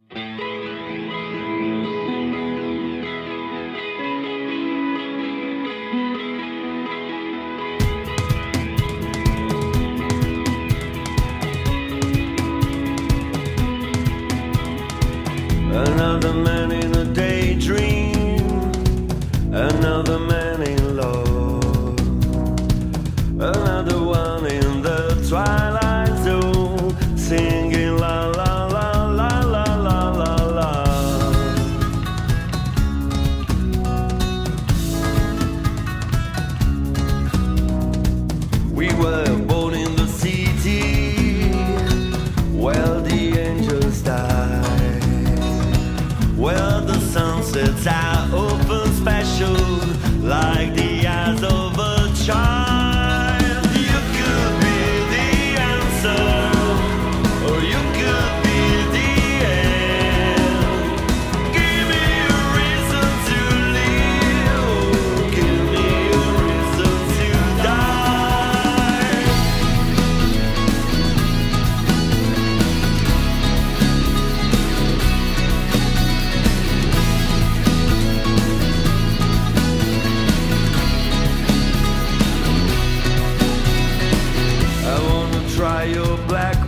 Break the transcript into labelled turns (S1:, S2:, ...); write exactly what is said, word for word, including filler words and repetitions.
S1: Another man in a daydream, another man in love, another one in the twilight zone, singing la la la la la la la la. We were born in the city where the angels die, where the sunsets are open special like the eyes of a child. You could be the answer, or you could be the end. Give me a reason to live, oh, give me a reason to die. Try your black